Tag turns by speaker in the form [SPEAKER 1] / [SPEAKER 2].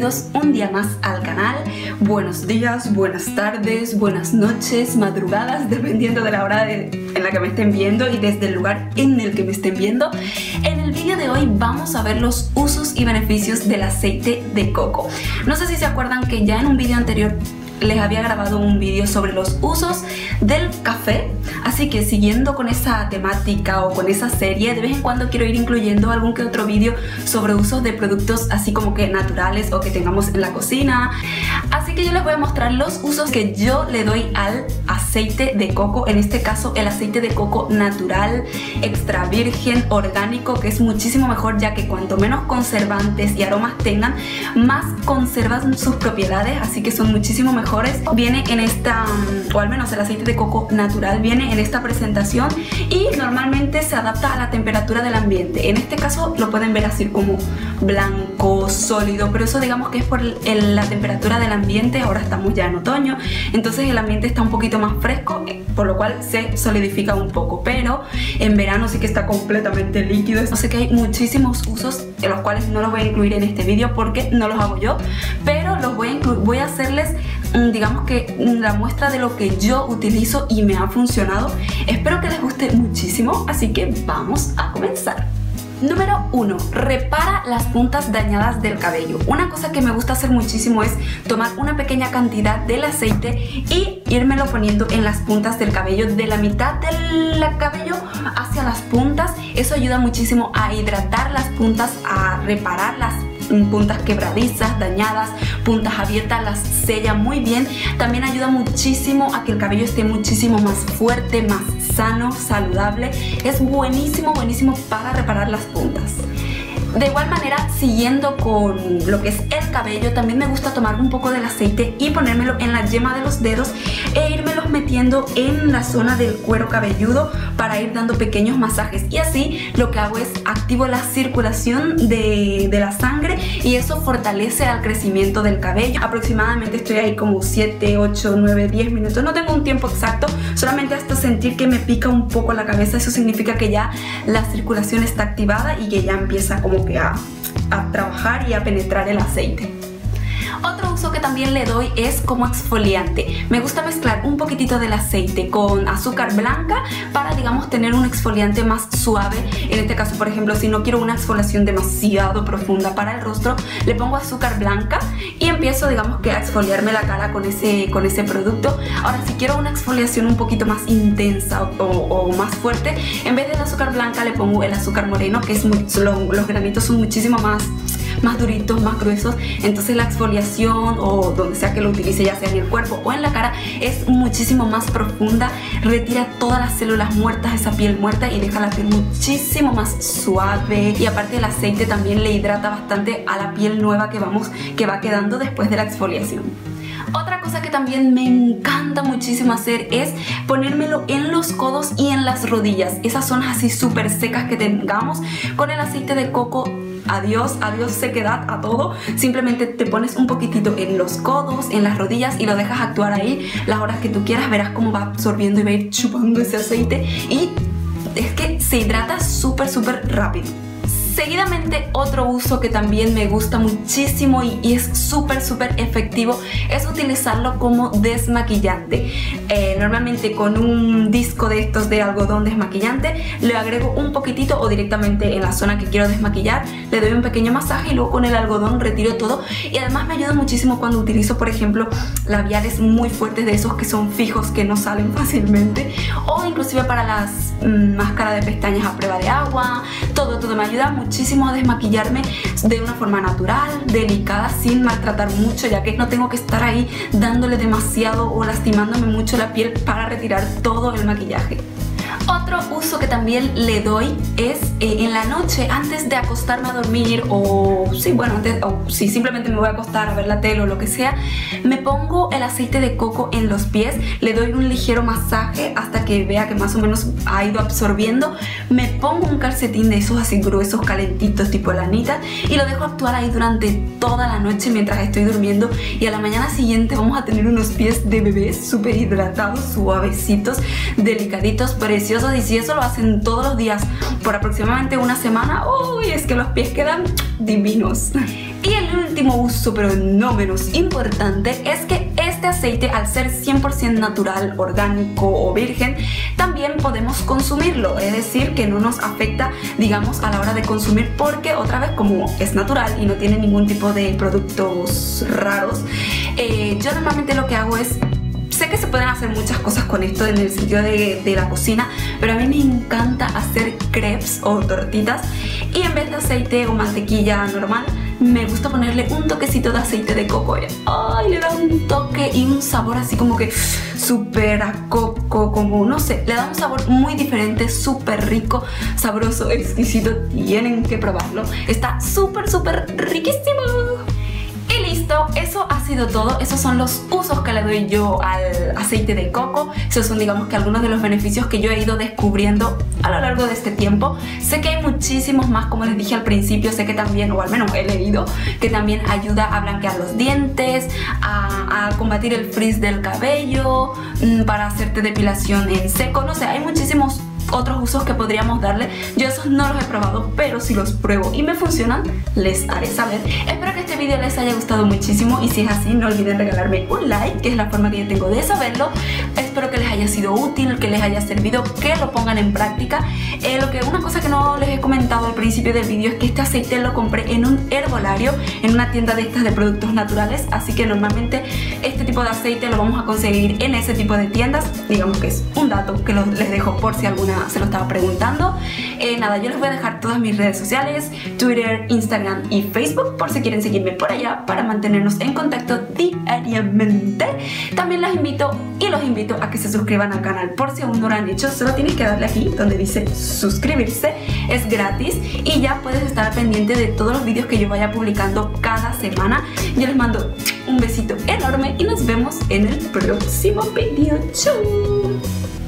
[SPEAKER 1] bienvenidos un día más al canal. Buenos días, buenas tardes, buenas noches, madrugadas, dependiendo de la hora en la que me estén viendo y desde el lugar en el que me estén viendo. En el vídeo de hoy vamos a ver los usos y beneficios del aceite de coco. No sé si se acuerdan que ya en un vídeo anterior les había grabado un vídeo sobre los usos del café, así que siguiendo con esa temática o con esa serie, de vez en cuando quiero ir incluyendo algún que otro vídeo sobre usos de productos así como que naturales o que tengamos en la cocina. Así que yo les voy a mostrar los usos que yo le doy al aceite de coco, en este caso el aceite de coco natural, extra virgen, orgánico, que es muchísimo mejor, ya que cuanto menos conservantes y aromas tengan, más conservan sus propiedades, así que son muchísimo mejores. Viene en esta, o al menos el aceite de coco natural viene en esta presentación y normalmente se adapta a la temperatura del ambiente. En este caso lo pueden ver así como blanco, sólido, pero eso digamos que es por la temperatura del ambiente. Ahora estamos ya en otoño, entonces el ambiente está un poquito más fresco, por lo cual se solidifica un poco, pero en verano sí que está completamente líquido. Yo sé que hay muchísimos usos en los cuales no los voy a incluir en este vídeo porque no los hago yo, pero los voy a incluir, voy a hacerles digamos que la muestra de lo que yo utilizo y me ha funcionado. Espero que les guste muchísimo, así que vamos a comenzar. Número 1. Repara las puntas dañadas del cabello. Una cosa que me gusta hacer muchísimo es tomar una pequeña cantidad del aceite y írmelo poniendo en las puntas del cabello, de la mitad del cabello hacia las puntas. Eso ayuda muchísimo a hidratar las puntas, a reparar las puntas quebradizas, dañadas, puntas abiertas, las sella muy bien. También ayuda muchísimo a que el cabello esté muchísimo más fuerte, más sano, saludable. Es buenísimo, buenísimo para reparar las puntas. De igual manera, siguiendo con lo que es el cabello, también me gusta tomar un poco del aceite y ponérmelo en la yema de los dedos e írmelos metiendo en la zona del cuero cabelludo para ir dando pequeños masajes. Y así lo que hago es activo la circulación de la sangre y eso fortalece al crecimiento del cabello. Aproximadamente estoy ahí como 7, 8, 9, 10 minutos. No tengo un tiempo exacto, solamente hasta sentir que me pica un poco la cabeza. Eso significa que ya la circulación está activada y que ya empieza como que a trabajar y a penetrar el aceite. Otro uso que también le doy es como exfoliante. Me gusta mezclar un poquitito del aceite con azúcar blanca para, digamos, tener un exfoliante más suave. En este caso, por ejemplo, si no quiero una exfoliación demasiado profunda para el rostro, le pongo azúcar blanca y empiezo, digamos, que a exfoliarme la cara con ese producto. Ahora, si quiero una exfoliación un poquito más intensa o más fuerte, en vez del azúcar blanca le pongo el azúcar moreno, que es los granitos son muchísimo más duritos, más gruesos, entonces la exfoliación o donde sea que lo utilice, ya sea en el cuerpo o en la cara, es muchísimo más profunda, retira todas las células muertas, esa piel muerta, y deja la piel muchísimo más suave. Y aparte el aceite también le hidrata bastante a la piel nueva que va quedando después de la exfoliación. Otra cosa que también me encanta muchísimo hacer es ponérmelo en los codos y en las rodillas, esas zonas así súper secas que tengamos. Con el aceite de coco, adiós sequedad a todo. Simplemente te pones un poquitito en los codos, en las rodillas y lo dejas actuar ahí las horas que tú quieras. Verás cómo va absorbiendo y va a ir chupando ese aceite y es que se hidrata súper rápido. Seguidamente, otro uso que también me gusta muchísimo y es súper efectivo es utilizarlo como desmaquillante. Normalmente con un disco de estos de algodón desmaquillante le agrego un poquitito o directamente en la zona que quiero desmaquillar le doy un pequeño masaje y luego con el algodón retiro todo. Y además me ayuda muchísimo cuando utilizo, por ejemplo, labiales muy fuertes, de esos que son fijos, que no salen fácilmente, o inclusive para las máscaras de pestañas a prueba de agua. Todo me ayuda muchísimo a desmaquillarme de una forma natural, delicada, sin maltratar mucho, ya que no tengo que estar ahí dándole demasiado o lastimándome mucho la piel para retirar todo el maquillaje. Otro uso que también le doy es en la noche, antes de acostarme a dormir, o si simplemente me voy a acostar a ver la tele o lo que sea, me pongo el aceite de coco en los pies, le doy un ligero masaje hasta que vea que más o menos ha ido absorbiendo. Me pongo un calcetín de esos así gruesos, calentitos, tipo lanita, y lo dejo actuar ahí durante toda la noche mientras estoy durmiendo, y a la mañana siguiente vamos a tener unos pies de bebé súper hidratados, suavecitos, delicaditos, pero preciosos, y si eso lo hacen todos los días por aproximadamente una semana, uy, es que los pies quedan divinos. Y el último uso, pero no menos importante, es que este aceite, al ser 100% natural, orgánico o virgen, también podemos consumirlo, es decir, que no nos afecta, digamos, a la hora de consumir, porque otra vez, como es natural y no tiene ningún tipo de productos raros, yo normalmente lo que hago es... Sé que se pueden hacer muchas cosas con esto en el sentido de la cocina, pero a mí me encanta hacer crepes o tortitas, y en vez de aceite o mantequilla normal, me gusta ponerle un toquecito de aceite de coco. ¡Ay! Le da un toque y un sabor así como que súper a coco, como no sé, le da un sabor muy diferente, súper rico, sabroso, exquisito. Tienen que probarlo, está súper riquísimo. Eso ha sido todo. Esos son los usos que le doy yo al aceite de coco. Esos son, digamos, que algunos de los beneficios que yo he ido descubriendo a lo largo de este tiempo. Sé que hay muchísimos más, como les dije al principio. Sé que también, o al menos he leído, que también ayuda a blanquear los dientes, a combatir el frizz del cabello, para hacerte depilación en seco. No sé, hay muchísimos otros usos que podríamos darle. Yo esos no los he probado, pero si los pruebo y me funcionan, les haré saber. Espero que este video les haya gustado muchísimo, y si es así, no olviden regalarme un like, que es la forma que yo tengo de saberlo. Espero que les haya sido útil, que les haya servido, que lo pongan en práctica. Una cosa que no les he comentado al principio del video es que este aceite lo compré en un herbolario, en una tienda de estas de productos naturales, así que normalmente este tipo de aceite lo vamos a conseguir en ese tipo de tiendas. Digamos que es un dato que les dejo por si alguna se lo estaba preguntando. Nada, yo les voy a dejar todas mis redes sociales, Twitter, Instagram y Facebook, por si quieren seguirme por allá para mantenernos en contacto diariamente. También los invito a que se suscriban al canal por si aún no lo han hecho. Solo tienes que darle aquí donde dice suscribirse, es gratis, y ya puedes estar pendiente de todos los vídeos que yo vaya publicando cada semana. Yo les mando un besito enorme y nos vemos en el próximo video. ¡Chau!